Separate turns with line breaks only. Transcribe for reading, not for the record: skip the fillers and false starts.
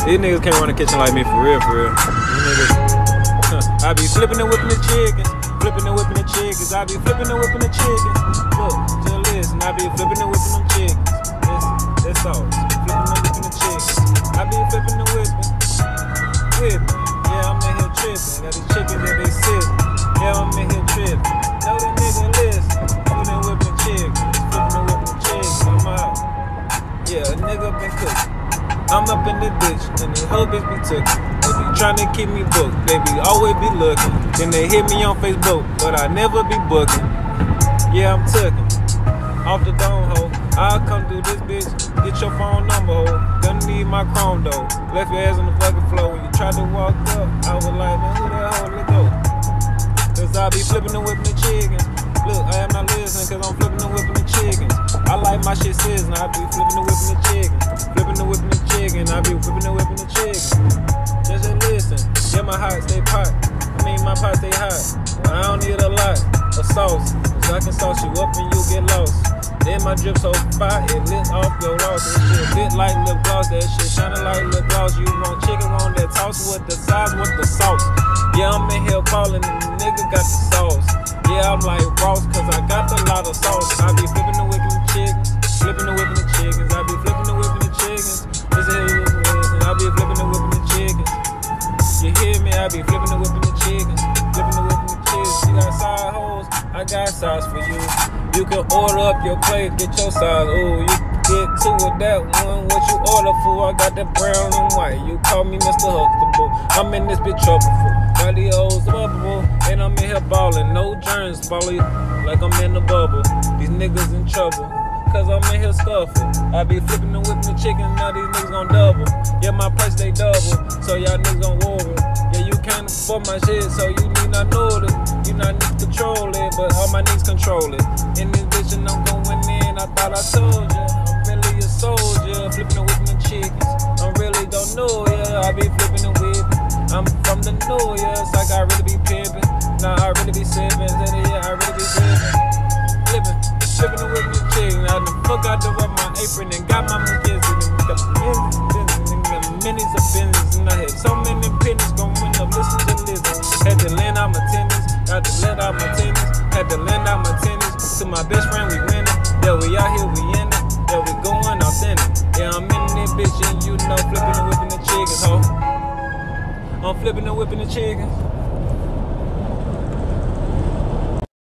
These niggas can't run a kitchen like me for real, for real. These niggas, I be flipping and whipping the chickens, flipping and whipping the chickens. I be flipping and whipping the chickens. Look, just listen, I be flipping and whipping them chickens. That's all. Flipping and whipping the chickens. I be flipping and whipping. Yeah, I'm in here tripping. Got these chickens that they sipping. Yeah, I'm in here tripping. Know that nigga listen. Flipping and whipping the chickens. Flipping and whipping the chickens. I'm out. Yeah, a nigga been cooking. I'm up in the ditch, and the whole bitch be tookin'. They be tryna keep me booked, they be always be looking. Then they hit me on Facebook, but I never be booking. Yeah, I'm tookin'. Off the dome, ho. I'll come through this bitch, get your phone number, ho. Don't need my chrome, though. Left your ass on the fucking floor. When you tried to walk up, I was like, man, who that hoe? Let's go. Cause I be flipping and whipping the chickens. Look, I am not listening, cause I'm flipping and whipping the chickens. I like my shit sizzling, I be flipping and whipping the chickens. Flipping and whipping the chicken, I be whipping and whipping the chicken. Just listen, yeah, my pot stay hot. My pot stay hot. I don't need a lot of sauce, cause I can sauce you up and you get lost. Then my drip so fire, it lit off your loss. That shit lit like lip gloss, that shit shining like lip gloss. You want chicken on that toss with the size, with the sauce. Yeah, I'm in here calling and the nigga got the sauce. Yeah, I'm like Ross, cause I got a lot of sauce. I be flipping and whipping the chickens, flipping and whipping the chickens. I be flipping and whipping the chickens. I be flipping and whipping the chickens. You hear me? I be flipping and whipping the chickens, flipping and whipping the chickens. You got side hoes, I got sauce for you. You can order up your plate, get your size. Ooh, you get two with that one. What you order for? I got that brown and white. You call me Mr. Huxtable. I'm in this bitch troubleful. Got these hoes lovable, and I'm in here ballin'. No germs, ballin' like I'm in the bubble. These niggas in trouble, cause I'm in here scuffling. I be flipping and whipping the chicken, now these niggas gon' double. Yeah, my price they double, so y'all niggas gon' warble. Yeah, you can't afford my shit, so you need not know it. You not need to control it, but all my niggas control it. In this bitch and I'm going in, I thought I told ya. I'm really a soldier, flipping and whipping the chickens. I really don't know, yeah, I be flipping and whipping. I'm from the New Year's, like I really be pimping. Nah, I really be sipping, yeah, I really be sipping. Flipping, flipping and whipping the chicken. I the fuck out to rub my apron and got my kids in it. Got minis of business, and I had so many pennies going up, listen to listen. Had to lend out my tennis, had to lend out my tennis, had to lend out my tennis. To my best friend, we winning. Yeah, we out here, we in it. Yeah, we going authentic. Yeah, I'm in this bitch, and you know, flipping and whipping the chickens, ho. I'm flipping and whipping the chickens.